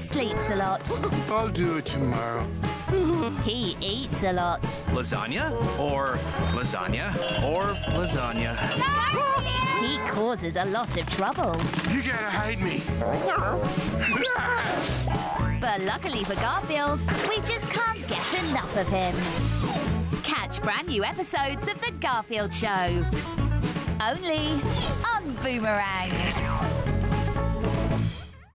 sleeps a lot. I'll do it tomorrow. He eats a lot. Lasagna? Or lasagna? Or lasagna? He causes a lot of trouble. You gotta hide me. But luckily for Garfield, we just can't get enough of him. Catch brand new episodes of The Garfield Show. Only on Boomerang.